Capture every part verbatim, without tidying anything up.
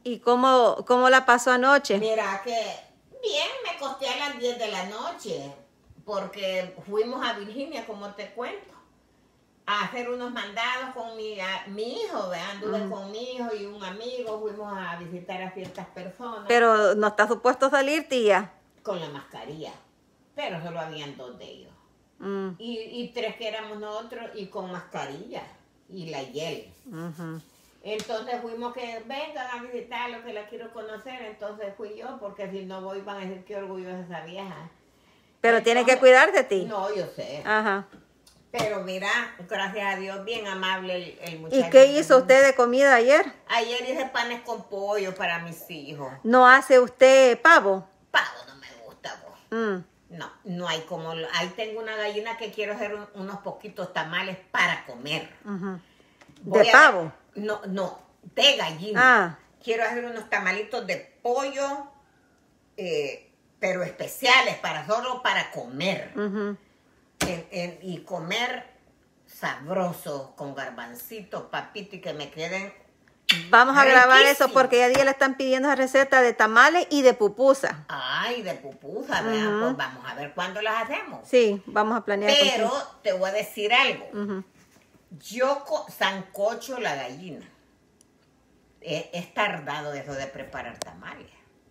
¿Y cómo, cómo la pasó anoche? Mira que bien, me acosté a las diez de la noche, porque fuimos a Virginia, como te cuento, a hacer unos mandados con mi, a, mi hijo, ¿verdad? Anduve uh-huh. con mi hijo y un amigo, fuimos a visitar a ciertas personas. Pero no está supuesto salir, tía. Con la mascarilla, pero solo habían dos de ellos. Mm. Y, y tres que éramos nosotros y con mascarilla y la hiel. Uh-huh. Entonces fuimos que vengan a visitar lo que la quiero conocer, entonces fui yo, porque si no voy van a decir qué orgullosa esa vieja. Pero entonces, tiene que cuidar de ti. No, yo sé. Ajá. Pero mira, gracias a Dios, bien amable el, el muchacho. ¿Y qué hizo usted de comida ayer? Ayer hice panes con pollo para mis hijos. ¿No hace usted pavo? Pavo no me gusta, vos. Mm. No, no hay como... Ahí tengo una gallina que quiero hacer un, unos poquitos tamales para comer. Uh-huh. ¿De pavo? Ver, no, no, de gallina. Ah. Quiero hacer unos tamalitos de pollo, eh, pero especiales, para solo para comer. Uh-huh. en, en, y comer sabroso, con garbancitos, papitos, y que me queden... Vamos a grabar eso porque ya día le están pidiendo esa receta de tamales y de pupusa. Ay, de pupusa, uh-huh. vean, pues vamos a ver cuándo las hacemos. Sí, vamos a planear. Pero contigo. Te voy a decir algo. Uh-huh. Yo sancocho la gallina. Es, es tardado eso de preparar tamales.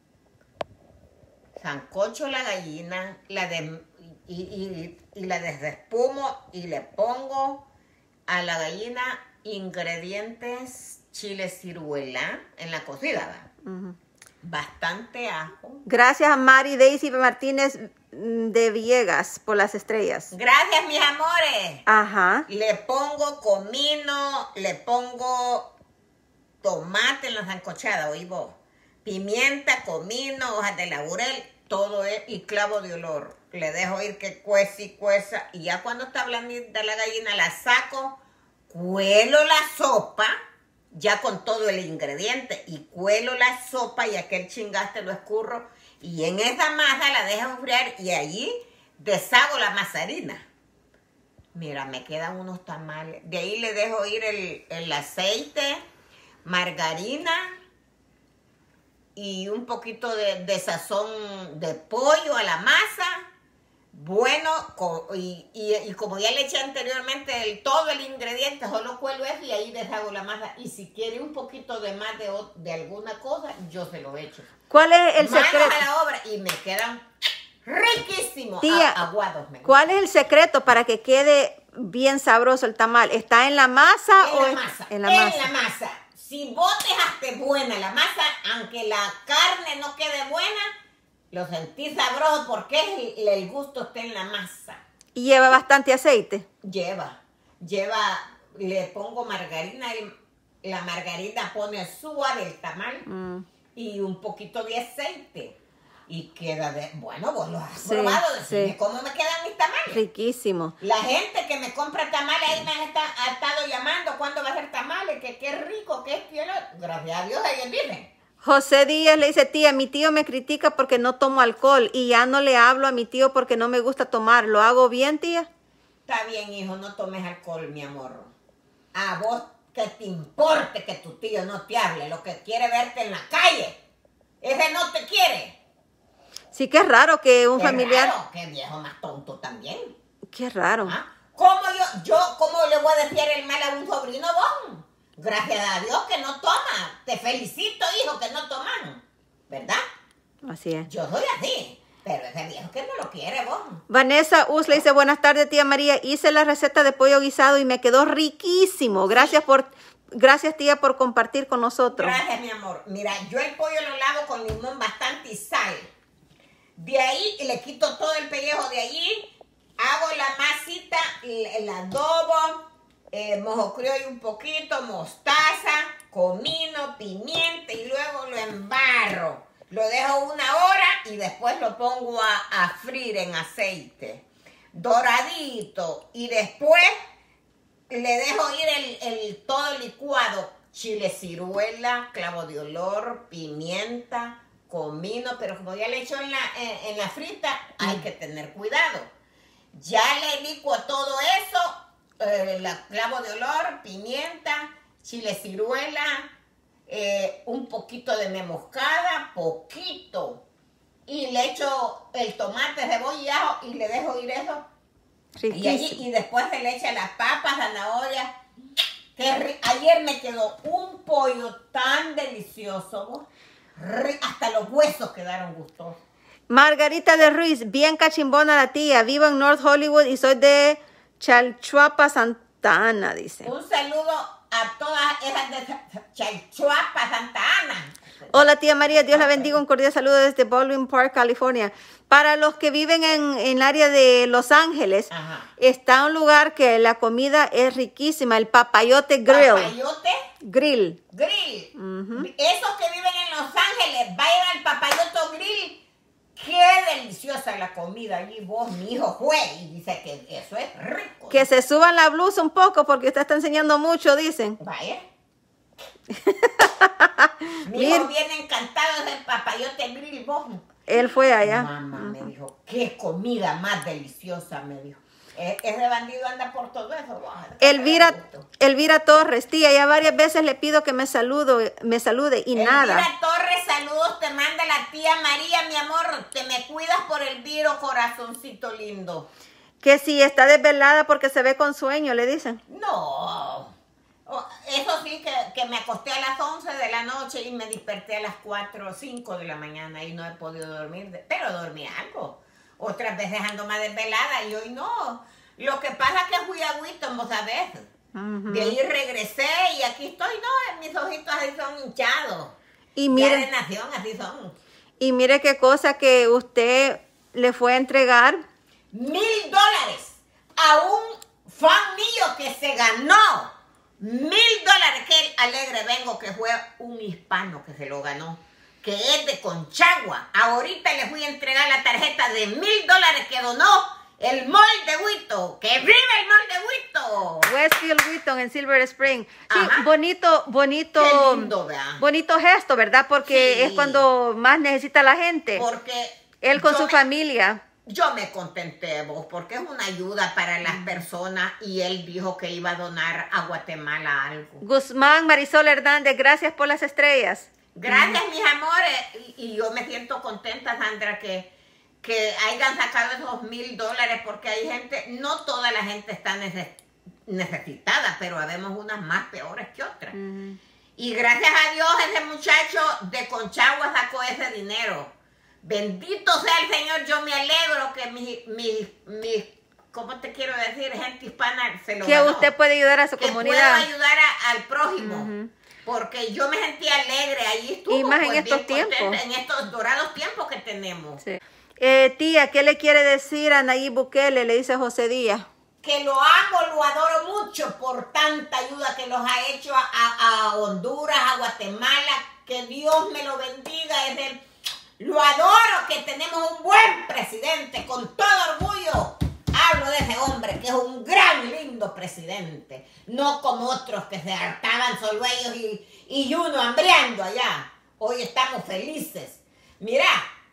Sancocho la gallina, la de, y, y, y la desespumo y le pongo a la gallina ingredientes chile ciruela en la cocida, uh-huh. bastante ajo. Gracias a Mari Daisy Martínez de Villegas por las estrellas. Gracias, mis amores. Ajá. Le pongo comino, le pongo tomate en la sancochada, oí vos. Pimienta, comino, hojas de laurel, todo es, y clavo de olor. Le dejo ir que cueza y cueza, y ya cuando está blandita la gallina la saco, cuelo la sopa, ya con todo el ingrediente, y cuelo la sopa y aquel chingaste lo escurro, y en esa masa la dejo enfriar, y allí deshago la mazarina. Mira, me quedan unos tamales. De ahí le dejo ir el, el aceite, margarina y un poquito de, de sazón de pollo a la masa. Bueno, y, y, y como ya le eché anteriormente el, todo el ingrediente, solo cuelo eso y ahí deshago la masa. Y si quiere un poquito de más de, de alguna cosa, yo se lo echo. ¿Cuál es el Manos secreto? a la obra y me quedan riquísimos, Tía, aguados. Me ¿cuál es el secreto para que quede bien sabroso el tamal? ¿Está en la masa en o la es masa? En la en masa. la masa. Si vos dejaste buena la masa, aunque la carne no quede buena, lo sentís sabroso porque el, el gusto está en la masa. ¿Y lleva bastante aceite? Lleva, lleva, le pongo margarina, y la margarina pone suave el tamal mm. y un poquito de aceite. Y queda de, bueno, vos lo has sí, probado, decime sí. cómo me quedan mis tamales. Riquísimo. La gente que me compra tamales ahí me ha, está, ha estado llamando, ¿cuándo va a ser tamales? Que qué rico, que es que gracias a Dios ellos dicen. José Díaz le dice, tía, mi tío me critica porque no tomo alcohol y ya no le hablo a mi tío porque no me gusta tomar. ¿Lo hago bien, tía? Está bien, hijo, no tomes alcohol, mi amor. A vos que te importe que tu tío no te hable, lo que quiere verte en la calle. Ese no te quiere. Sí, qué raro que un qué familiar... Raro, qué viejo más tonto también. Qué raro. ¿Ah? ¿Cómo yo, yo, cómo le voy a decir el mal a un sobrino vos? Gracias a Dios que no toma. Te felicito, hijo, que no toman. ¿Verdad? Así es. Yo soy así, pero ese viejo que no lo quiere vos. Vanessa Us le dice, buenas tardes, tía María. Hice la receta de pollo guisado y me quedó riquísimo. Gracias sí. por... Gracias, tía, por compartir con nosotros. Gracias, mi amor. Mira, yo el pollo lo lavo con limón bastante y sal. De ahí le quito todo el pellejo de allí, hago la masita, el adobo, eh, mojo criollo un poquito, mostaza, comino, pimienta y luego lo embarro. Lo dejo una hora y después lo pongo a, a freír en aceite, doradito. Y después le dejo ir el, el todo licuado, chile ciruela, clavo de olor, pimienta, comino, pero como ya le echo en la, en, en la frita, hay que tener cuidado. Ya le licuo todo eso, eh, la clavo de olor, pimienta, chile ciruela, eh, un poquito de nuez moscada, poquito. Y le echo el tomate, cebolla y ajo y le dejo ir eso. Y, allí, y después se le echa las papas, zanahorias. Que ayer me quedó un pollo tan delicioso. Hasta los huesos quedaron gustosos. Margarita de Ruiz, bien cachimbona la tía. Vivo en North Hollywood y soy de Chalchuapa, Santa Ana, dice. Un saludo a todas esas de Chalchuapa, Santa Ana. Hola tía María, Dios la bendiga, un cordial saludo desde Baldwin Park, California. Para los que viven en, en el área de Los Ángeles, ajá, está un lugar que la comida es riquísima, el Papayote Grill. ¿Papayote? Grill. Grill. Uh-huh. Esos que viven en Los Ángeles, vayan al Papayote Grill. Qué deliciosa la comida allí. Vos, mi hijo fue y dice que eso es rico. Que se suban la blusa un poco porque usted está enseñando mucho, dicen. Vaya. Mi hijo viene encantado del Papayote Grill, vos. Él fue allá. Mamá uh-huh. me dijo, qué comida más deliciosa, me dijo. Ese bandido anda por todo eso. Wow, Elvira, Elvira Torres, tía, ya varias veces le pido que me salude, me salude y Elvira nada. Elvira Torres, saludos, te manda la tía María, mi amor, te me cuidas por el viro, corazoncito lindo. Que si está desvelada porque se ve con sueño, le dicen. No, eso sí, que, que me acosté a las once de la noche y me desperté a las cuatro o cinco de la mañana y no he podido dormir, pero dormí algo. Otras veces ando más desvelada y hoy no. Lo que pasa es que fui a Wheaton, vos sabés. Uh-huh. De ahí regresé y aquí estoy, no, mis ojitos así son hinchados. Y mire, ya de nación así son. Y mire qué cosa que usted le fue a entregar. Mil dólares a un fan mío que se ganó. Mil dólares, que alegre vengo que fue un hispano que se lo ganó. Que es de Conchagua. Ahorita le fui a entregar la tarjeta de mil dólares que donó el mall de Wheaton. ¡Que vive el mall de Wheaton! Westfield Wheaton en Silver Spring. Sí, ajá, bonito, bonito. Qué lindo, ¿verdad? Bonito gesto, ¿verdad? Porque sí, es cuando más necesita la gente. Porque él con su me, familia. Yo me contenté, vos, porque es una ayuda para las personas y él dijo que iba a donar a Guatemala algo. Guzmán Marisol Hernández, gracias por las estrellas. Gracias, mis amores. Y, y yo me siento contenta, Sandra, que, que hayan sacado esos mil dólares, porque hay gente, no toda la gente está neces, necesitada, pero habemos unas más peores que otras. Uh-huh. Y gracias a Dios, ese muchacho de Conchagua sacó ese dinero. Bendito sea el Señor, yo me alegro que mi, mi, mi ¿cómo te quiero decir? Gente hispana se lo que ganó. Usted puede ayudar a su que comunidad. Que pueda ayudar a, al prójimo. Uh-huh. Porque yo me sentía alegre, ahí estuvo. Y más pues, en estos tiempos. Contenta, en estos dorados tiempos que tenemos. Sí. Eh, tía, ¿qué le quiere decir a Nayib Bukele? Le dice José Díaz. Que lo amo, lo adoro mucho por tanta ayuda que los ha hecho a, a, a Honduras, a Guatemala. Que Dios me lo bendiga. Es el, lo adoro, que tenemos un buen presidente, con todo orgullo. Hablo de ese hombre que es un gran, lindo presidente. No como otros que se hartaban solo ellos y, y uno hambriando allá. Hoy estamos felices. Mira,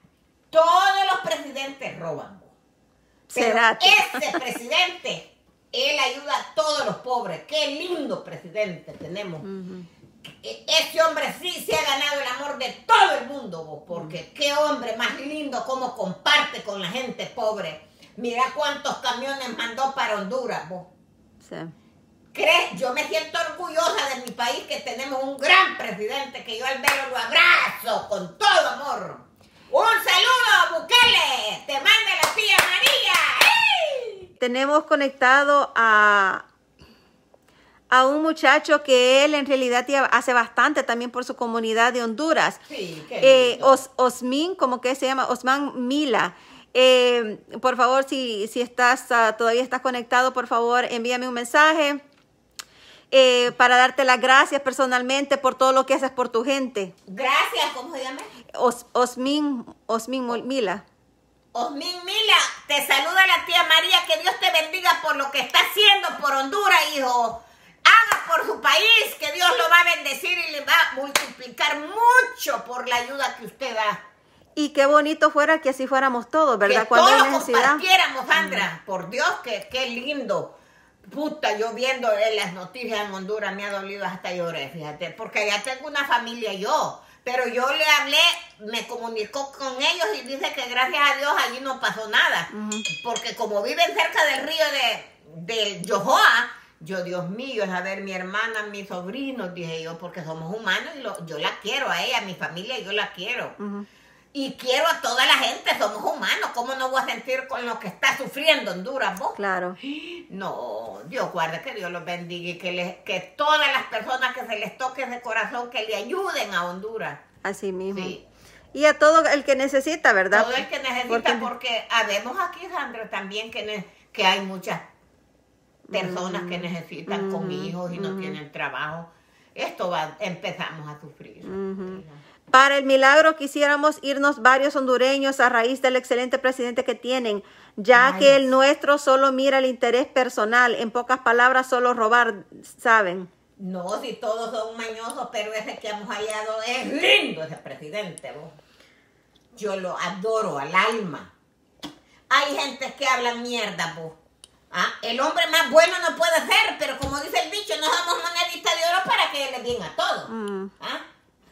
todos los presidentes roban. Pero ese presidente, él ayuda a todos los pobres. Qué lindo presidente tenemos. Uh-huh. Ese hombre sí se ha ganado el amor de todo el mundo, vos, porque uh-huh. qué hombre más lindo, cómo comparte con la gente pobre. Mira cuántos camiones mandó para Honduras, vos. Sí. ¿Crees? Yo me siento orgullosa de mi país, que tenemos un gran presidente, que yo al verlo lo abrazo con todo amor. ¡Un saludo, Bukele! ¡Te manda la tía María! ¡Ey! Tenemos conectado a, a un muchacho que él en realidad hace bastante también por su comunidad de Honduras. Sí, qué lindo. eh, Os, Osmin, ¿cómo que se llama? Osman Mila. Eh, por favor, si, si estás uh, todavía estás conectado, por favor, envíame un mensaje eh, para darte las gracias personalmente por todo lo que haces por tu gente. Gracias, ¿cómo se llama? Os, Osmin, Osmin Mila. Osmin Mila, te saluda la tía María, que Dios te bendiga por lo que está haciendo por Honduras, hijo. Haga por su país, que Dios lo va a bendecir y le va a multiplicar mucho por la ayuda que usted da. Y qué bonito fuera que así fuéramos todos, ¿verdad? Que Cuando todos hay necesidad. compartiéramos, Sandra. Mm. Por Dios, que qué lindo. Puta, yo viendo en las noticias en Honduras me ha dolido hasta lloré, fíjate, porque ya tengo una familia yo, pero yo le hablé, me comunicó con ellos y dice que gracias a Dios allí no pasó nada, uh-huh. porque como viven cerca del río de, de Yohoa, yo, Dios mío, es a ver, mi hermana, mis sobrinos, dije yo, porque somos humanos y lo, yo la quiero a ella, a mi familia, yo la quiero. Uh-huh. Y quiero a toda la gente, somos humanos. ¿Cómo no voy a sentir con lo que está sufriendo Honduras, vos? Claro. No, Dios guarde, que Dios los bendiga y que, les, que todas las personas que se les toque de corazón, que le ayuden a Honduras. Así mismo. Sí. Y a todo el que necesita, ¿verdad? Todo el que necesita, porque, porque habemos aquí, Sandra, también que, ne, que hay muchas personas mm, que necesitan mm, con hijos y mm, no tienen trabajo. Esto va, empezamos a sufrir. Mm-hmm. Para el milagro quisiéramos irnos varios hondureños a raíz del excelente presidente que tienen, ya Ay, que el nuestro solo mira el interés personal, en pocas palabras solo robar, ¿saben? No, si todos son mañosos, pero ese que hemos hallado es lindo, ese presidente, vos. Yo lo adoro al alma. Hay gente que hablan mierda, vos. ¿Ah? El hombre más bueno no puede ser, pero como dice el dicho, no somos monedita de oro para que le bien a todos. Mm. ¿Ah?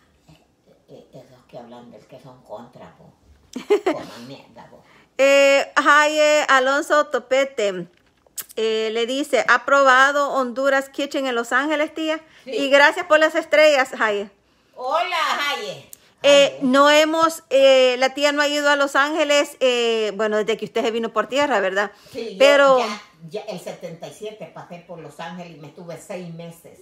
Esos que hablan del que son contra, vos. Coman mierda, vos. Eh, Jaye Alonso Topete eh, le dice, ¿ha probado Honduras Kitchen en Los Ángeles, tía? Sí. Y gracias por las estrellas, Jaye. Hola, Jaye. Eh, no hemos, eh, la tía no ha ido a Los Ángeles, eh, bueno, desde que usted se vino por tierra, ¿verdad? Sí, pero yo ya, ya el setenta y siete pasé por Los Ángeles y me estuve seis meses.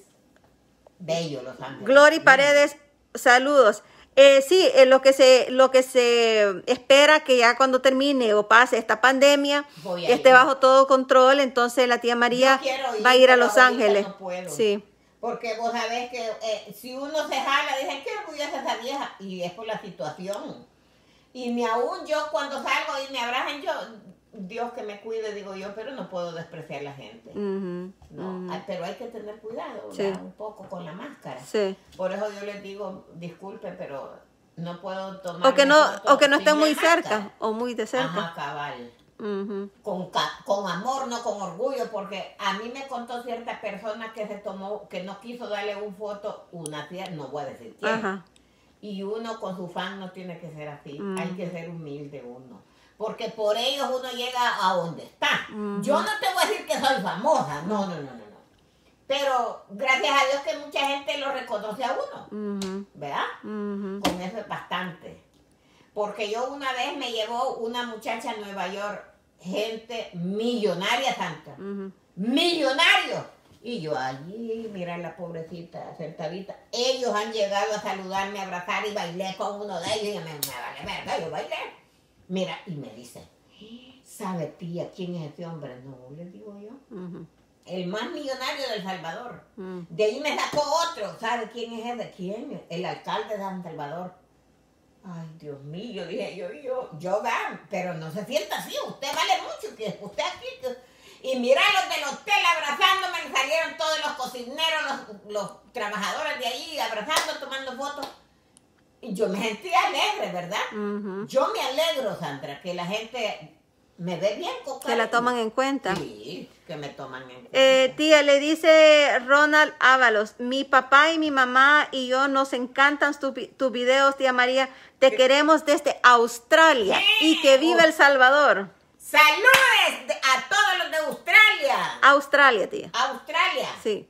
Bello Los Ángeles. Glory Paredes, saludos. Eh, sí, eh, lo que se lo que se espera que ya cuando termine o pase esta pandemia esté bajo todo control, entonces la tía María ir, va a ir a Los Ángeles. No puedo. Sí. Porque vos sabés que eh, si uno se jala, dicen, ¿qué orgullosa esa vieja? Y es por la situación. Y ni aún yo cuando salgo y me abrazan, yo, Dios que me cuide, digo yo, pero no puedo despreciar a la gente. Uh-huh, no, uh-huh. Pero hay que tener cuidado, sí. Un poco con la máscara. Sí. Por eso yo les digo, disculpe, pero no puedo tomar. O que no, o que no estén muy cerca, o muy de cerca. Ajá, cabal. Uh-huh. Con, con amor, no con orgullo, porque a mí me contó cierta persona que se tomó, que no quiso darle un foto, una tía, no voy a decir quién. Uh-huh. Y uno con su fan no tiene que ser así, uh-huh. Hay que ser humilde uno. Porque por ellos uno llega a donde está. Uh-huh. Yo no te voy a decir que soy famosa, no, no, no, no, no. Pero gracias a Dios que mucha gente lo reconoce a uno, uh-huh. ¿Verdad? Uh-huh. Con eso es bastante. Porque yo una vez me llevó una muchacha a Nueva York, gente millonaria, Santa, uh-huh. Millonario. Y yo allí, mira la pobrecita sentadita. Ellos han llegado a saludarme, a abrazar y bailé con uno de ellos y me, me vale verga, yo bailé. Mira, y me dice, ¿sabe tía quién es ese hombre? No, le digo yo. Uh-huh. El más millonario de El Salvador. Uh-huh. De ahí me sacó otro. ¿Sabe quién es ese? ¿Quién? El alcalde de San Salvador. Ay, Dios mío, dije yo, yo, yo va, pero no se sienta así, usted vale mucho, que usted aquí, que... Y mira los del hotel abrazándome, salieron todos los cocineros, los, los trabajadores de ahí, abrazando, tomando fotos. Y yo me sentí alegre, ¿verdad? Uh-huh. Yo me alegro, Sandra, que la gente me ve bien. Coca. Que la toman en cuenta. Sí, que me toman en cuenta. Eh, tía, le dice Ronald Ábalos, mi papá y mi mamá y yo nos encantan tus tu videos, tía María. Te ¿Qué? Queremos desde Australia. Sí. Y que viva El Salvador. ¡Saludes a todos los de Australia! Australia, tía. Australia. Sí.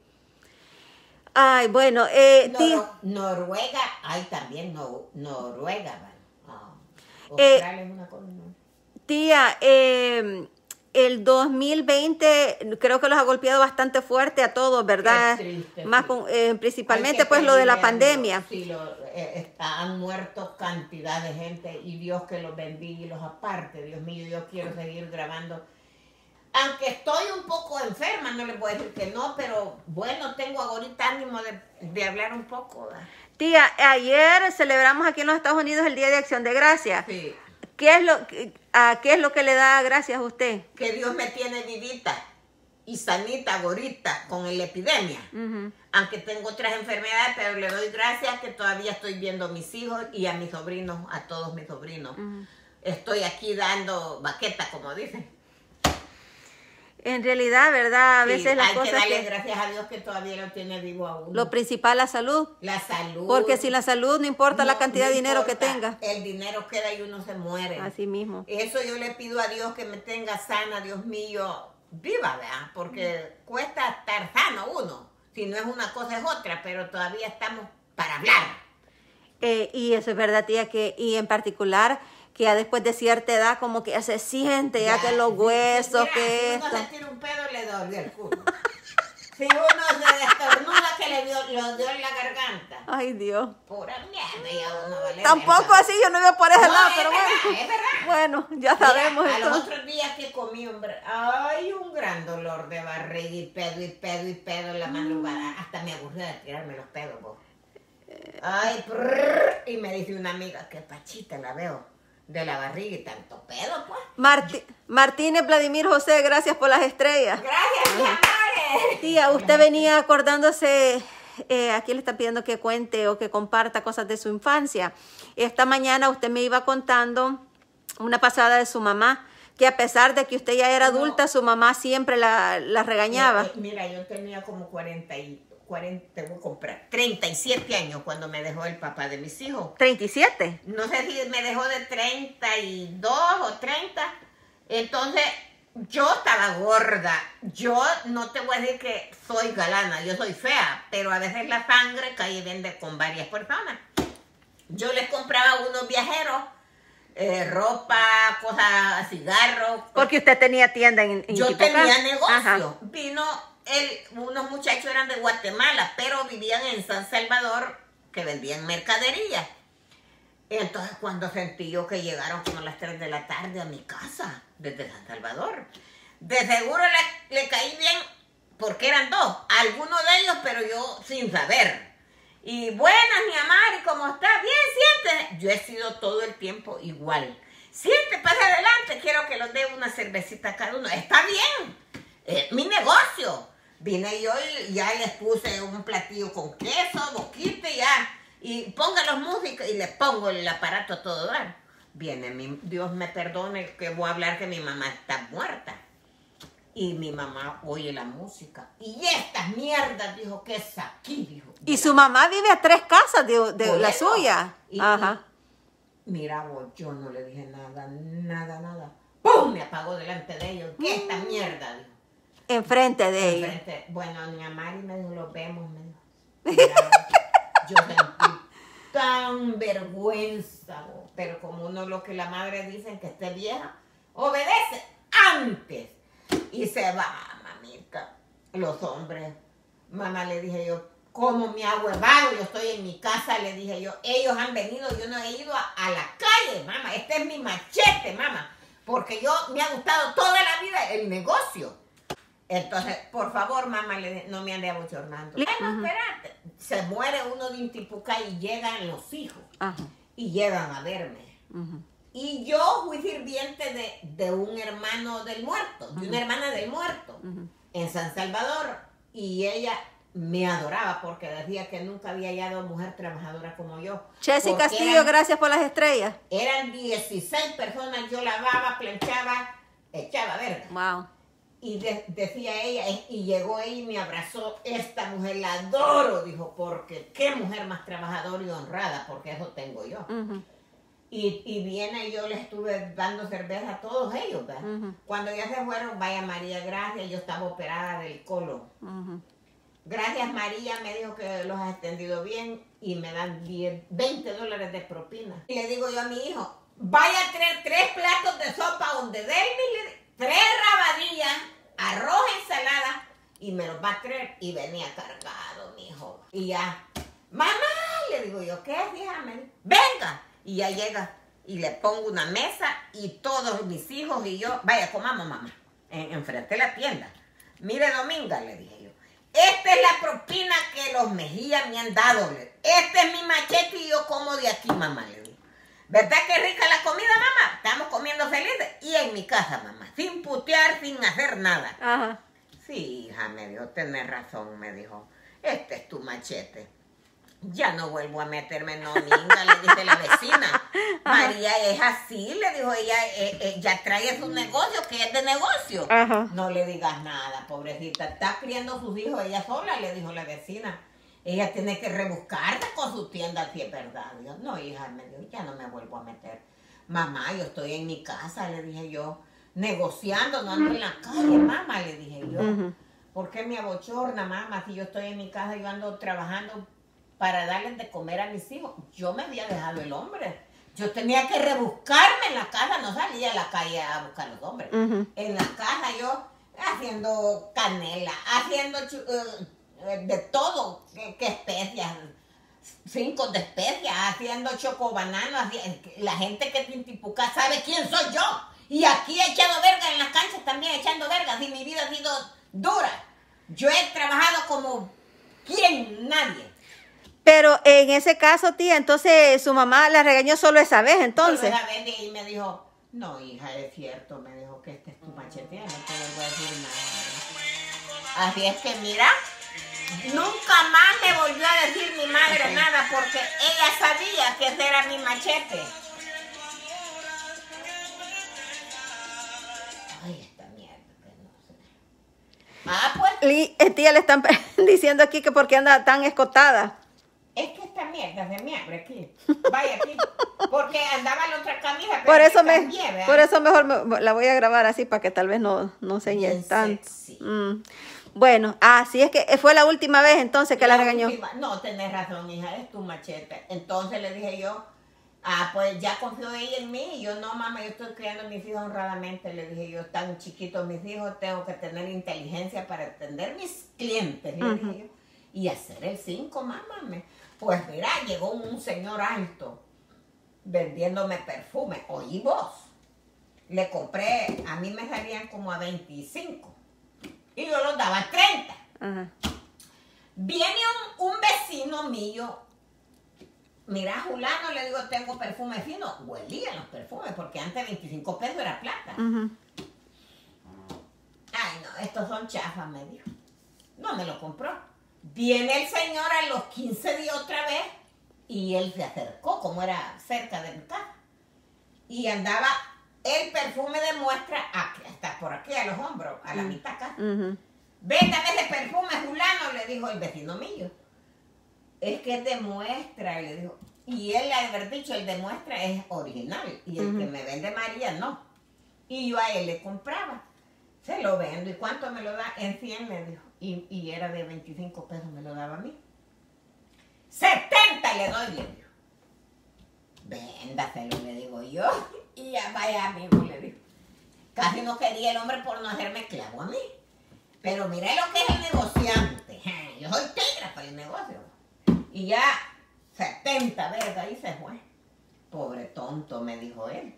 Ay, bueno, eh, Nor tía. Noruega, hay también no, Noruega. Oh, Australia es una cosa. Tía, eh, el dos mil veinte creo que los ha golpeado bastante fuerte a todos, ¿verdad? Triste, Más sí. con, eh, principalmente pues lo de la pandemia. Sí, lo, eh, han muerto cantidad de gente y Dios que los bendiga y los aparte. Dios mío, yo quiero seguir grabando. Aunque estoy un poco enferma, no les voy a decir que no, pero bueno, tengo ahorita ánimo de, de hablar un poco. ¿Verdad? Tía, ayer celebramos aquí en los Estados Unidos el Día de Acción de Gracias. Sí. ¿Qué es lo, a qué es lo que le da gracias a usted? Que Dios me tiene vivita y sanita, gorita, con la epidemia. Uh-huh. Aunque tengo otras enfermedades, pero le doy gracias que todavía estoy viendo a mis hijos y a mis sobrinos, a todos mis sobrinos. Uh-huh. Estoy aquí dando baqueta, como dicen. En realidad, ¿verdad? A Sí, veces las hay que cosas darle que... gracias a Dios que todavía lo tiene vivo a uno. Lo principal, la salud. La salud. Porque sin la salud no importa no- la cantidad no de dinero que importa, tenga. El dinero queda y uno se muere. Así mismo. Eso yo le pido a Dios que me tenga sana, Dios mío, viva, ¿verdad? Porque cuesta estar sano uno. Si no es una cosa es otra, pero todavía estamos para hablar. Eh, y eso es verdad, tía, que y en particular que ya después de cierta edad como que ya se siente, ya, que los huesos, mira, que si esto. uno se tira un pedo, le dolió el culo. Si uno se destornuda, que le dio, le dio en la garganta. Ay, Dios. Pura mierda, ya uno vale Tampoco verga. así, yo no iba por ese No, lado, es pero verdad, bueno. es verdad. Bueno, ya Mira, sabemos a los entonces. otros días que comí, hombre, ay, un gran dolor de barriga y pedo y pedo y pedo en la madrugada. Hasta me aburrí de tirarme los pedos, vos. Ay, prrr, y me dice una amiga, que pachita la veo, de la barriga y tanto pedo, pues. Marti- Martínez Vladimir José, gracias por las estrellas. Gracias, mis amores. Tía, usted venía acordándose, eh, aquí le está pidiendo que cuente o que comparta cosas de su infancia. Esta mañana usted me iba contando una pasada de su mamá, que a pesar de que usted ya era No. adulta, su mamá siempre la, la regañaba. Eh, eh, Mira, yo tenía como cuarenta y cuarenta, te voy a comprar, treinta y siete años cuando me dejó el papá de mis hijos. ¿treinta y siete? No sé si me dejó de treinta y dos o treinta. Entonces, yo estaba gorda. Yo no te voy a decir que soy galana, yo soy fea, pero a veces la sangre cae y vende con varias personas. Yo les compraba a unos viajeros eh, ropa, cosas, cigarros. Porque usted tenía tienda en, en Yo Iquipocá. tenía negocio. Ajá. Vino, el, unos muchachos eran de Guatemala, pero vivían en San Salvador, que vendían mercadería. Entonces, cuando sentí yo que llegaron como a las tres de la tarde a mi casa, desde San Salvador, de seguro le, le caí bien, porque eran dos, algunos de ellos, pero yo sin saber. Y buenas, mi amor, ¿y cómo está? Bien, siéntese. Yo he sido todo el tiempo igual. Siente, pasa adelante, quiero que los dé una cervecita a cada uno. Está bien, eh, mi negocio. Vine yo y ya les puse un platillo con queso, boquita y ya. Y póngalos música y les pongo el aparato a todo dar. Viene, mi, Dios me perdone que voy a hablar que mi mamá está muerta. Y mi mamá oye la música. Y estas mierdas, dijo, ¿qué es aquí? Dijo. Y su mamá vive a tres casas de, de Por la eso. suya. Y- Ajá. y mira vos, yo no le dije nada, nada, nada. ¡Pum! Me apagó delante de ellos. ¿Qué es esta mierda? Dijo. Enfrente de ella. Enfrente. Bueno, mi Amari me dijo, lo vemos, me dijo. Mira, yo sentí tan vergüenza, vos. Pero como uno lo que la madre dice que esté vieja, obedece antes. Y se va, mamita. Los hombres. Mamá, le dije yo, ¿cómo me hago vago? Yo estoy en mi casa, le dije yo. Ellos han venido, yo no he ido a, a la calle, mamá. Este es mi machete, mamá. Porque yo me ha gustado toda la vida el negocio. Entonces, por favor, mamá, le dije, no me ande abochornando. Li- Ay, no, Ujú. espérate. Se muere uno de Intipucá y llegan los hijos. Ajá. Y llegan a verme. Ujú. Y yo fui sirviente de, de un hermano del muerto, de una hermana del muerto, Ujú. en San Salvador. Y ella me adoraba porque decía que nunca había hallado mujer trabajadora como yo. Chessy Porque Castillo, eran, gracias por las estrellas. eran dieciséis personas, yo lavaba, planchaba, echaba verga. Wow. Y de- decía ella, eh, y llegó ella y me abrazó, esta mujer la adoro, dijo, porque qué mujer más trabajadora y honrada, porque eso tengo yo. Ujú. Y, y viene, yo les estuve dando cerveza a todos ellos, ¿verdad? Ujú. Cuando ya se fueron, vaya María, gracias, yo estaba operada del colon. Ujú. Gracias María, me dijo que los has atendido bien y me dan diez, veinte dólares de propina. Y le digo yo a mi hijo, vaya a traer tres platos de sopa donde Delmi, tres rabadillas, arroz, ensalada, y me los va a traer. Y venía cargado, mi hijo. Y ya, mamá, le digo yo, ¿qué es, hija? Me dijo, venga. Y ya llega y le pongo una mesa y todos mis hijos y yo, vaya, comamos, mamá, en, enfrente de la tienda. Mire, Dominga, le dije yo, esta es la propina que los Mejía me han dado. le- Este es mi machete y yo como de aquí, mamá, le digo. ¿Verdad que rica la comida, mamá? Estamos comiendo felices. Y en mi casa, mamá, sin putear, sin hacer nada. Ajá. Sí, hija, me dijo, tenés razón, me dijo. Este es tu machete. Ya no vuelvo a meterme, no, minga, le dice la vecina. María es así, le dijo ella, eh, eh, ya trae su negocio, que es de negocio. Ajá. No le digas nada, pobrecita. Está criando sus hijos ella sola, le dijo la vecina. Ella tiene que rebuscarse con su tienda, si es verdad. Digo, no, hija, me dijo, ya no me vuelvo a meter. Mamá, yo estoy en mi casa, le dije yo, negociando, no ando en la calle, mamá, le dije yo. Ujú. ¿Por qué me abochorna, mamá? Si yo estoy en mi casa, yo ando trabajando para darles de comer a mis hijos. Yo me había dejado el hombre. Yo tenía que rebuscarme en la casa, no salía a la calle a buscar a los hombres. Ujú. En la casa yo haciendo canela, haciendo uh, de todo, qué, qué especias, cinco de especias, haciendo chocobanano. La gente que te Intipucá sabe quién soy yo. Y aquí he echado verga en las canchas también, echando vergas, y mi vida ha sido dura. Yo he trabajado como quien, nadie. Pero en ese caso, tía, entonces su mamá la regañó solo esa vez, entonces. Solo esa vez, y me dijo, no, hija, es cierto, me dijo que este es tu machete, no te vuelvo a decir nada. Así es que mira, nunca más me volvió a decir mi madre okay. nada, porque ella sabía que ese era mi machete. Ay, esta mierda, que no sé. Ah, pues. Y, eh, tía, le están diciendo aquí que por qué anda tan escotada. Es que esta mierda se me abre aquí. Vaya aquí. Porque andaba la otra camisa. Por eso, me, cambié, por eso mejor me, la voy a grabar así para que tal vez no, no se enseñe tanto. Mm. Bueno, así es que fue la última vez entonces que la, la regañó. Última, no, tenés razón, hija, es tu machete. Entonces le dije yo, ah, pues ya confió ella en mí. Y yo, no, mamá, yo estoy criando a mis hijos honradamente. Le dije yo, tan chiquitos mis hijos, tengo que tener inteligencia para atender mis clientes. Le uh-huh. dije yo. Y hacer el cinco, mamá. Me, Pues mira, llegó un señor alto vendiéndome perfume. Oí vos. Le compré, a mí me salían como a veinticinco. Y yo los daba a treinta. Uh-huh. Viene un, un vecino mío. Mira, Julano, le digo, tengo perfume fino. Huelían los perfumes, porque antes veinticinco pesos era plata. Uh-huh. Ay, no, estos son chafas, me dijo. No me lo compró. Viene el señor a los quince días otra vez y él se acercó, como era cerca de mi casa. Y andaba el perfume de muestra aquí, hasta por aquí, a los hombros, a la uh-huh. mitad acá. Uh-huh. Véndame ese perfume, Julano, le dijo el vecino mío. Es que es de muestra, le dijo. Y él le haber dicho, el de muestra es original. Y el uh-huh. que me vende María, no. Y yo a él le compraba. Se lo vendo. ¿Y cuánto me lo da? En cien, le dijo. Y, y era de veinticinco pesos, me lo daba a mí. setenta le doy, le dijo. Véndaselo, le digo yo. Y ya vaya mismo, le dijo. Casi no quería el hombre por no hacerme clavo a mí. Pero miré lo que es el negociante. Yo soy tigra para el negocio. Y ya setenta, ¿verdad? Ahí se fue. Pobre tonto, me dijo él.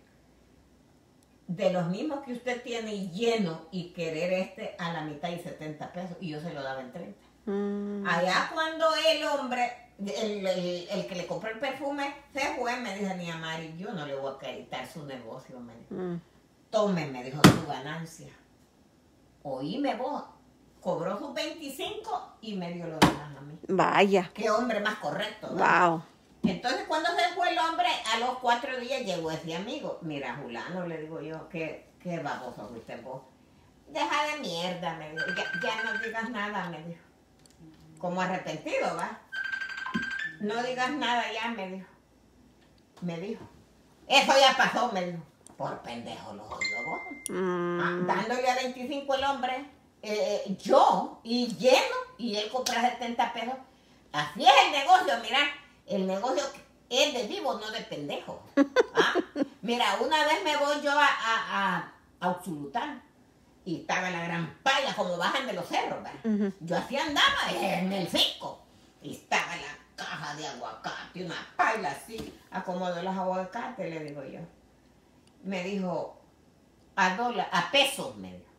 De los mismos que usted tiene lleno y querer este a la mitad y setenta pesos. Y yo se lo daba en treinta. Mm. Allá cuando el hombre, el, el, el que le compró el perfume, se fue, me dijo, ni a Mari, yo no le voy a quitar su negocio, me dijo. Mm. Tome, me dijo, su ganancia. Oíme vos. Cobró sus veinticinco y me dio lo demás a mí. Vaya. Qué hombre más correcto, ¿no? Wow. Entonces, cuando se fue el hombre, a los cuatro días llegó ese amigo. Mira, Julano, le digo yo, qué, qué baboso fuiste vos. Deja de mierda, me dijo. Ya, ya no digas nada, me dijo. Como arrepentido, ¿va? No digas nada ya, me dijo. Me dijo. Eso ya pasó, me dijo. Por pendejo lo odio vos. Mm. Ah, dándole a veinticinco el hombre, eh, yo, y lleno, y él compra setenta pesos. Así es el negocio, mira. El negocio es de vivo, no de pendejo. ¿Ah? Mira, una vez me voy yo a, a, a, a Uxulután y estaba la gran pala, como bajan de los cerros, ¿verdad? Uh-huh. Yo así andaba en el cinco y estaba la caja de aguacate, una pala así, acomodo los aguacates, le digo yo. Me dijo, a dólar, a pesos, me dijo.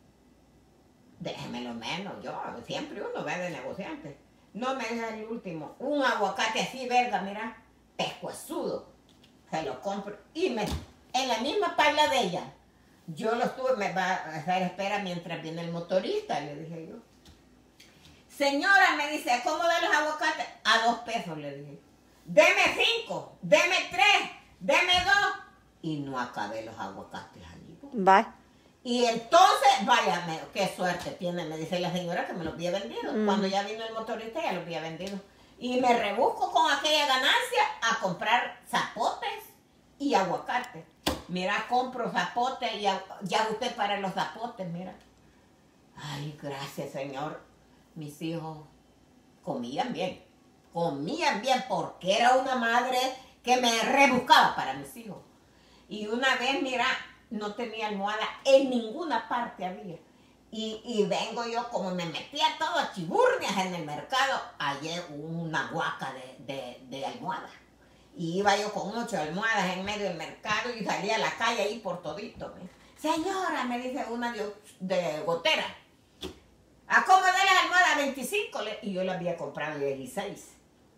Déjemelo menos, yo siempre uno va de negociante. No me deja el último. Un aguacate así, verga, mira, pescuezudo. Se lo compro. Y me, en la misma paila de ella, yo lo estuve, me va a hacer espera mientras viene el motorista, le dije yo. Señora, me dice, ¿cómo de los aguacates? A a dos pesos, le dije. Deme cinco, deme tres, deme dos. Y no acabé los aguacates allí. Va. Y entonces, vaya, me- qué suerte tiene, me dice la señora que me los había vendido. Mm. Cuando ya vino el motorista ya los había vendido. Y me rebusco con aquella ganancia a comprar zapotes y aguacates. Mira, compro zapotes y agu- ya usted para los zapotes, mira. Ay, gracias, Señor. Mis hijos comían bien. Comían bien porque era una madre que me rebuscaba para mis hijos. Y una vez, mira, no tenía almohada, en ninguna parte había. Y, y vengo yo, como me metía todo a chiburnias en el mercado, hallé una guaca de, de, de almohadas. Y iba yo con ocho almohadas en medio del mercado y salía a la calle ahí por todito. Mira. Señora, me dice una de, de gotera, acomodé las almohadas veinticinco le- y yo las había comprado dieciséis.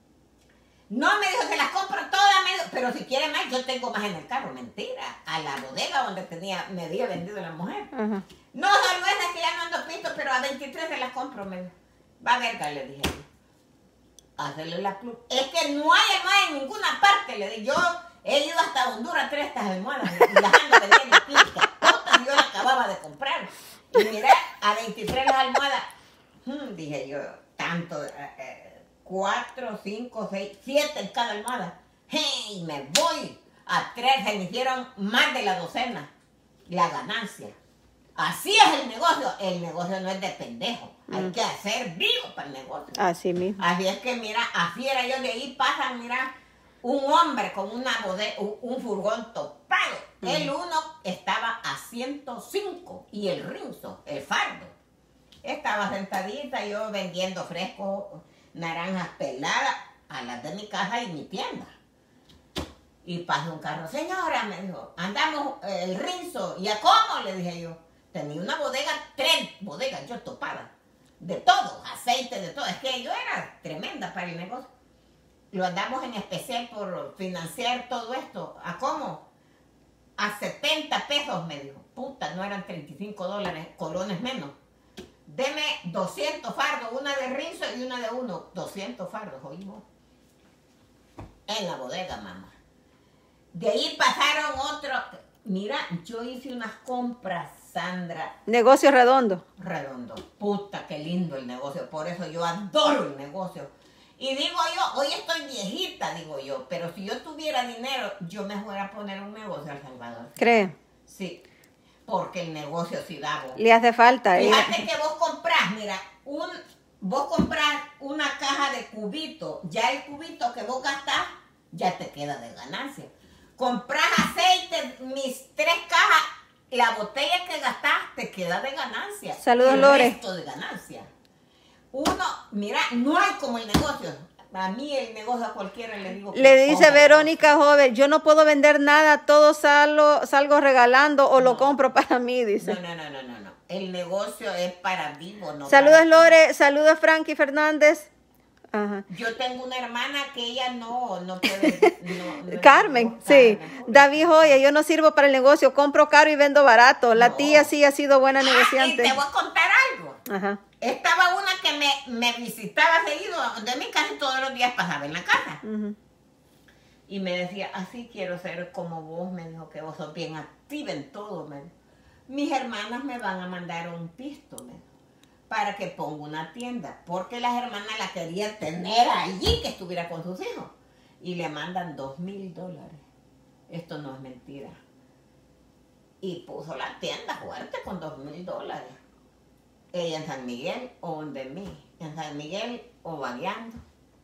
No, me dijo, se las compro todas, me dijo, pero si quiere más, yo tengo más en el carro. Mentira, a la bodega donde tenía, me había vendido la mujer. Ajá. No, solo es que ya no ando pisto, pero a veintitrés se las compro, me dijo. Va a ver, le dije yo. Hacerle la club. Es que no hay almohada en ninguna parte, le dije. Yo he ido hasta Honduras a traer estas almohadas y las ando vendiendo pistas. Otras yo las acababa de comprar. Y mirá, a veintitrés las almohadas. Hmm, dije yo, tanto... Eh, eh, cuatro, cinco, seis, siete en cada almohada. ¡Hey! Me voy a tres, se me hicieron más de la docena. La ganancia. Así es el negocio. El negocio no es de pendejo. Hay Mm. que hacer vivo para el negocio. Así mismo. Así es que, mira, así era yo. De ahí pasan, mira, un hombre con una bodega, un, un furgón topado. Mm. El uno estaba a ciento cinco y el rinzo, el fardo. Estaba sentadita yo vendiendo fresco, naranjas peladas a las de mi casa y mi tienda. Y pasó un carro. Señora, me dijo, andamos eh, el rinzo. ¿Y a cómo? Le dije yo. Tenía una bodega, tres bodegas yo topada. De todo, aceite, de todo. Es que yo era tremenda para el negocio. Lo andamos en especial por financiar todo esto. ¿A cómo? A setenta pesos, me dijo. Puta, no eran treinta y cinco dólares, colones menos. Deme doscientos fardos, una de rinzo y una de uno. doscientos fardos, oímos. En la bodega, mamá. De ahí pasaron otros. Mira, yo hice unas compras, Sandra. Negocio redondo. Redondo. Puta, qué lindo el negocio. Por eso yo adoro el negocio. Y digo yo, hoy estoy viejita, digo yo, pero si yo tuviera dinero, yo me fuera a poner un negocio al Salvador. ¿Cree? Sí, porque el negocio sí da. Vos. Le hace falta. ¿Eh? Fíjate que vos comprás, mira, un, vos comprás una caja de cubito, ya el cubito que vos gastás, ya te queda de ganancia. Comprás aceite, mis tres cajas, la botella que gastás te queda de ganancia. Saludos, el Lore. resto de ganancia. Uno, mira, no hay como el negocio. A mí el negocio a cualquiera le digo. Le dice ponga. Verónica Joven, yo no puedo vender nada, todo salgo, salgo regalando o lo No. compro para mí, dice. No, no, no, no, no, no. El negocio es para vivo, no Saludos para- Lore, saludos Frankie Fernández. Ajá. Yo tengo una hermana que ella no, no puede. No, no- Carmen, no, sí. Carmen. David Joya, yo no sirvo para el negocio, compro caro y vendo barato. La No. tía sí ha sido buena Ah, y negociante. te voy a contar algo. Ajá. Estaba una que me, me visitaba seguido, de mí casi todos los días pasaba en la casa. Ujú. Y me decía, así quiero ser como vos, me dijo que vos sos bien activa en todo, me dijo. Mis hermanas me van a mandar un pisto, me dijo, para que ponga una tienda, porque las hermanas la querían tener allí, que estuviera con sus hijos. Y le mandan dos mil dólares. Esto no es mentira. Y puso la tienda fuerte con dos mil dólares. Ella en San Miguel o donde mí, en San Miguel o vagueando.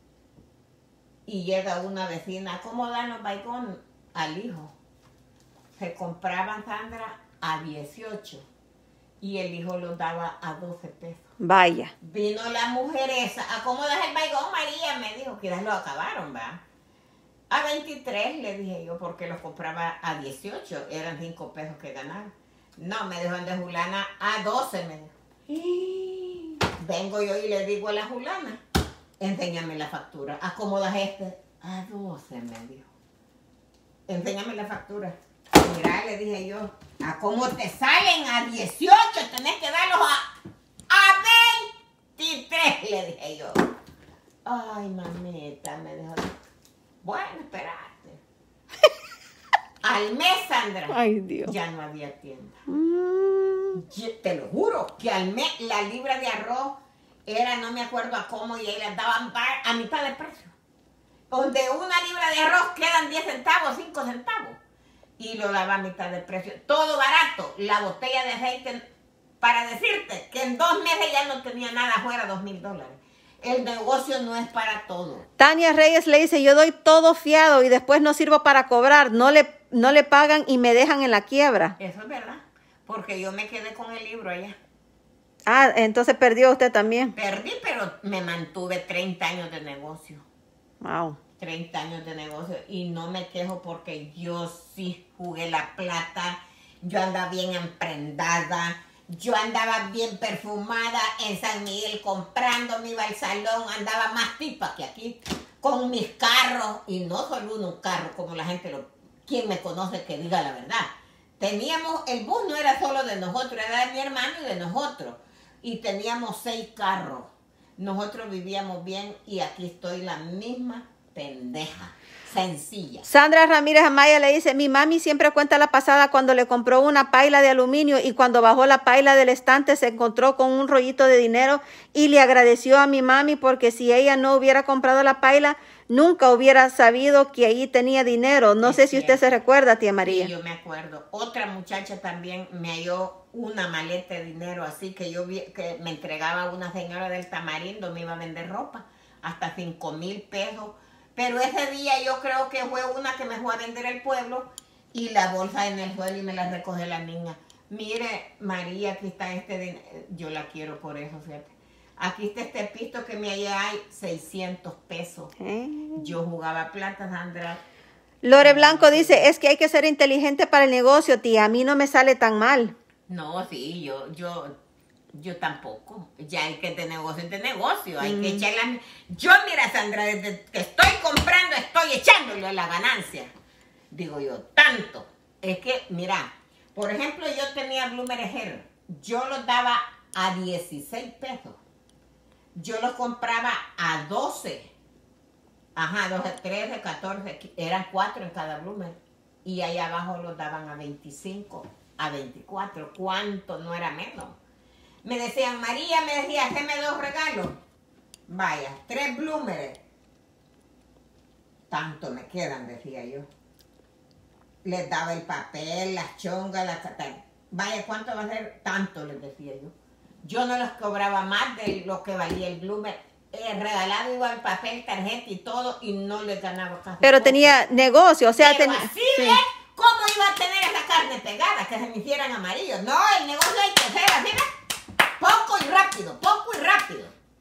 Y llega una vecina, ¿cómo dan los baigón al hijo? Se compraban, Sandra, a dieciocho y el hijo los daba a doce pesos. Vaya. Vino la mujer esa, ¿a cómo das el baigón, María? Me dijo, quizás lo acabaron, ¿va? A veintitrés le dije yo, porque los compraba a dieciocho, eran cinco pesos que ganaba. No, me dijo de Julana a doce, me dijo. Y vengo yo y le digo a la Julana, enséñame la factura. ¿A cómo das este? A doce, me dijo. Enséñame la factura. Mira, le dije yo, ¿a cómo te salen a dieciocho? Tenés que darlos a, a veintitrés, le dije yo. Ay, mamita, me dejó. Bueno, espérate. Al mes, Sandra, Ay, Dios. ya no había tienda. Mm. Yo te lo juro, que al mes la libra de arroz era, no me acuerdo a cómo, y ahí las daban a mitad de precio. Donde una libra de arroz quedan diez centavos, cinco centavos. Y lo daba a mitad de precio. Todo barato. La botella de aceite, para decirte que en dos meses ya no tenía nada afuera, dos mil dólares. El negocio no es para todo. Tania Reyes le dice, yo doy todo fiado y después no sirvo para cobrar. No le, no le pagan y me dejan en la quiebra. Eso es verdad. Porque yo me quedé con el libro allá. Ah, entonces perdió usted también. Perdí, pero me mantuve treinta años de negocio. Wow. treinta años de negocio y no me quejo porque yo sí jugué la plata, yo andaba bien emprendada, yo andaba bien perfumada en San Miguel comprando, me iba al salón, andaba más tipa que aquí, con mis carros, y no solo uno un carro, como la gente, lo, quien me conoce que diga la verdad. Teníamos, el bus no era solo de nosotros, era de mi hermano y de nosotros, y teníamos seis carros. Nosotros vivíamos bien y aquí estoy la misma pendeja, sencilla. Sandra Ramírez Amaya le dice, mi mami siempre cuenta la pasada cuando le compró una paila de aluminio y cuando bajó la paila del estante se encontró con un rollito de dinero y le agradeció a mi mami porque si ella no hubiera comprado la paila, nunca hubiera sabido que ahí tenía dinero. No Es sé si cierto. usted se recuerda, tía María. Sí, yo me acuerdo. Otra muchacha también me halló una maleta de dinero, así que yo vi que me entregaba una señora del Tamarindo, me iba a vender ropa, hasta cinco mil pesos. Pero ese día yo creo que fue una que me fue a vender el pueblo y la bolsa en el suelo y me la recoge la niña. Mire, María, aquí está este dinero. Yo la quiero por eso, fíjate. Aquí está este pisto que me hallé, hay seiscientos pesos. ¿Eh? Yo jugaba plata, Sandra. Lore Blanco dice, es que hay que ser inteligente para el negocio, tía. A mí no me sale tan mal. No, sí, yo, yo, yo tampoco. Ya hay que de negocio es de negocio. Hay mm. que echarle. Yo, mira, Sandra, desde que estoy comprando, estoy echándole la ganancia. Digo yo, tanto. Es que, mira, por ejemplo, yo tenía Blumerejer. Yo los daba a dieciséis pesos. Yo los compraba a doce. Ajá, doce, trece, catorce. Eran cuatro en cada Blumer. Y ahí abajo los daban a veinticinco. A veinticuatro, ¿cuánto? No era menos. Me decían, María, me decía, haceme dos regalos. Vaya, tres blúmeres. Tanto me quedan, decía yo. Les daba el papel, las chongas, las... Vaya, ¿cuánto va a ser? Tanto, les decía yo. Yo no les cobraba más de lo que valía el blúmer. Eh, regalado iba el papel, tarjeta y todo, y no les ganaba casi. Pero poco. Tenía negocio, o sea... Pero ten... así, sí. ¿ves? ¿Cómo iba a tener esa carne pegada? Que se me hicieran amarillos. No, el negocio hay que hacer así, ¿ves? Poco y rápido, poco y rápido.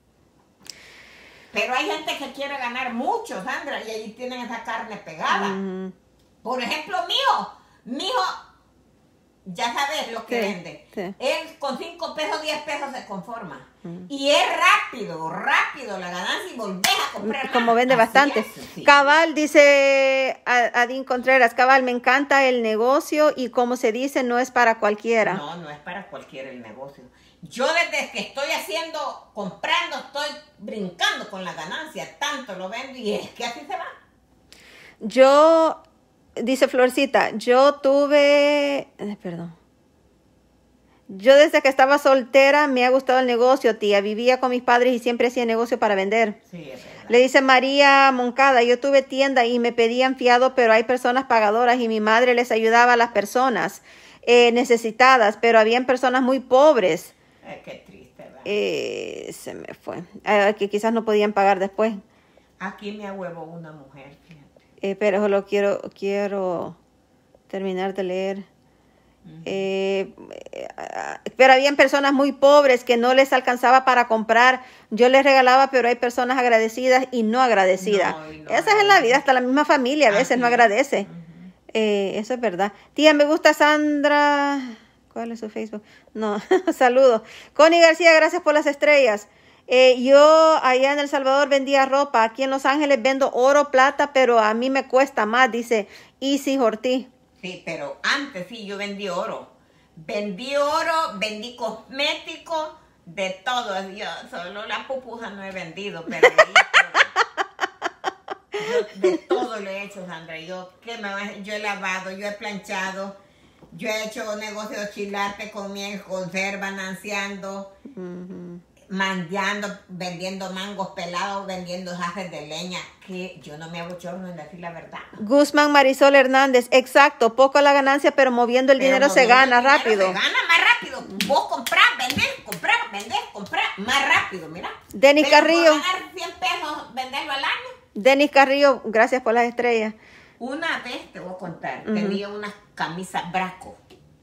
Pero hay gente que quiere ganar mucho, Sandra, y ahí tienen esa carne pegada. Mm. Por ejemplo, mío, mío, ya sabes lo que sí, vende. Sí. Él con cinco pesos, diez pesos se conforma. Mm. Y es rápido, rápido la ganancia y volvés a comprar. Como vende así bastante. Es, sí. Cabal, dice Adín Contreras, Cabal, me encanta el negocio y como se dice, no es para cualquiera. No, no es para cualquiera el negocio. Yo desde que estoy haciendo, comprando, estoy brincando con la ganancia, tanto lo vendo y es que así se va. Yo, dice Florcita, yo tuve, eh, perdón, yo desde que estaba soltera me ha gustado el negocio, tía, vivía con mis padres y siempre hacía negocio para vender. Sí, es verdad. Le dice María Moncada, yo tuve tienda y me pedían fiado, pero hay personas pagadoras y mi madre les ayudaba a las personas eh, necesitadas, pero habían personas muy pobres. Ay, qué triste, ¿verdad? Eh, se me fue. Eh, que quizás no podían pagar después. Aquí me ahuevó una mujer, fíjate. Eh, pero solo quiero, quiero terminar de leer. Uh-huh. eh, eh, pero habían personas muy pobres que no les alcanzaba para comprar. Yo les regalaba, pero hay personas agradecidas y no agradecidas. No, no, Esa es en la vida, hasta la misma familia a veces Aquí. no agradece. Uh-huh. eh, eso es verdad. Tía, me gusta Sandra... ¿Cuál es su Facebook? No, saludos. Connie García, gracias por las estrellas. Eh, yo allá en El Salvador vendía ropa. Aquí en Los Ángeles vendo oro, plata, pero a mí me cuesta más, dice Easy Ortiz. Sí, pero antes sí, yo vendí oro. Vendí oro, vendí cosméticos, de todo. Yo solo la pupusa no he vendido, pero ahí, de todo le he hecho, Sandra. Yo, ¿qué me va? Yo he lavado, yo he planchado, yo he hecho negocio de chilate con miel, conserva, nanceando, uh-huh. mandeando, vendiendo mangos pelados, vendiendo jarres de leña, que yo no me hago chorro en decir la verdad. Guzmán Marisol Hernández, exacto, poco la ganancia, pero moviendo el pero dinero se gana rápido. Se gana más rápido. Vos comprás, vendés, comprás, vendés, comprás, más rápido, mira. Denis pero Carrillo. Por ganar cien pesos, venderlo al año. Denis Carrillo, gracias por las estrellas. Una vez te voy a contar, uh-huh. tenía unas camisas Braco,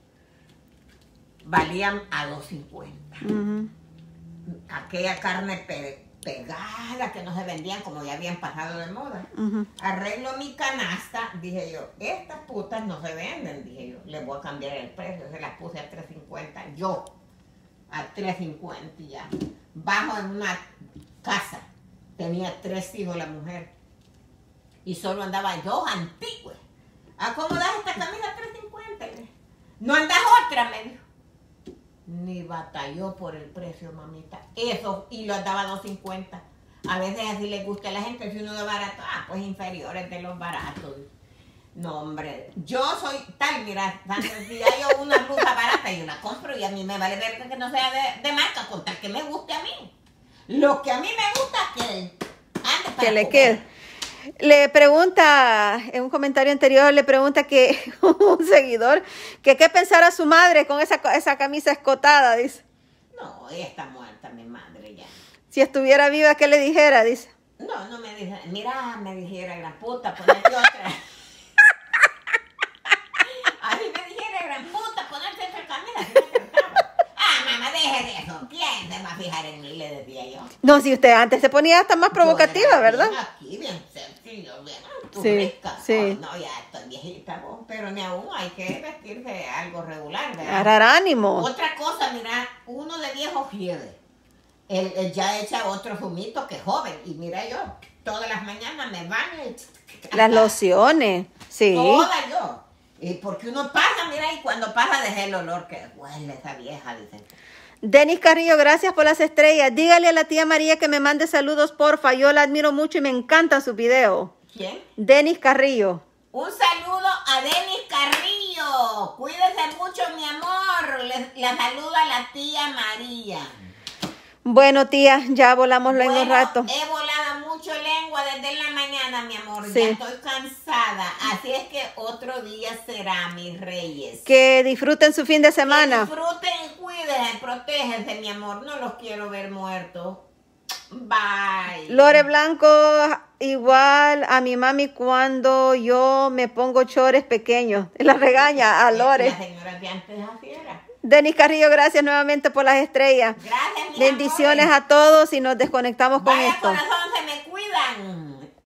valían a dos cincuenta. Uh-huh. Aquella carne pe pegada que no se vendían como ya habían pasado de moda. Uh-huh. Arreglo mi canasta, dije yo, estas putas no se venden, dije yo, les voy a cambiar el precio, se las puse a tres cincuenta, yo a tres cincuenta y ya. Bajo en una casa, tenía tres hijos la mujer y solo andaba yo antigua. ¿A cómo das esta camisa a tres cincuenta? No andas otra, me dijo. Ni batalló por el precio, mamita. Eso, y lo andaba a dos cincuenta. A veces así le gusta a la gente, si uno de barato, ah, pues inferiores de los baratos. No, hombre, yo soy tal, mira, si hay una blusa barata, yo la compro y a mí me vale ver que no sea de, de marca, con tal que me guste a mí. Lo que a mí me gusta, que ande para que le quede. Le pregunta, en un comentario anterior, le pregunta que un seguidor, que qué pensara su madre con esa, esa camisa escotada, dice. No, ella está muerta, mi madre ya. Si estuviera viva, ¿qué le dijera? Dice. No, no me dijera, mira, me dijera, gran puta, ponete otra. Así me dijera, gran puta, ponerte otra camisa, así me trataba. Ah, mamá, deje de eso, ¿quién se va a fijar en mí? Le decía yo. No, si usted antes se ponía hasta más provocativa, ¿verdad? Bien aquí, bien sencillo, bien sí, rica. sí. Oh, no, ya estoy viejita, vos, pero ni aún hay que vestirse algo regular, ¿verdad? Agarrar ánimo. Otra cosa, mira, uno de viejo fiebre, él, él ya echa otro zumito que joven, y mira yo, todas las mañanas me baño. Las lociones, sí. Todas yo. Y porque uno pasa, mira, y cuando pasa deja el olor que huele esa vieja, dicen. Denis Carrillo, gracias por las estrellas. Dígale a la tía María que me mande saludos, porfa. Yo la admiro mucho y me encantan sus videos. ¿Quién? Denis Carrillo. Un saludo a Denis Carrillo. Cuídese mucho, mi amor. Le, la saluda la tía María. Bueno, tía, ya volamos bueno, en un rato. He volado mucho lengua desde la mañana, mi amor. Sí. Ya estoy cansada. Así es que otro día será, mis reyes. Que disfruten su fin de semana. Que disfruten y cuídense, protéjense, mi amor. No los quiero ver muertos. Bye. Lore Blanco, igual a mi mami cuando yo me pongo chores pequeños. La regaña a Lore. La señora de antes así era. Denis Carrillo, gracias nuevamente por las estrellas. Gracias, mi Bendiciones amor. a todos y nos desconectamos con Vaya esto. corazón, se me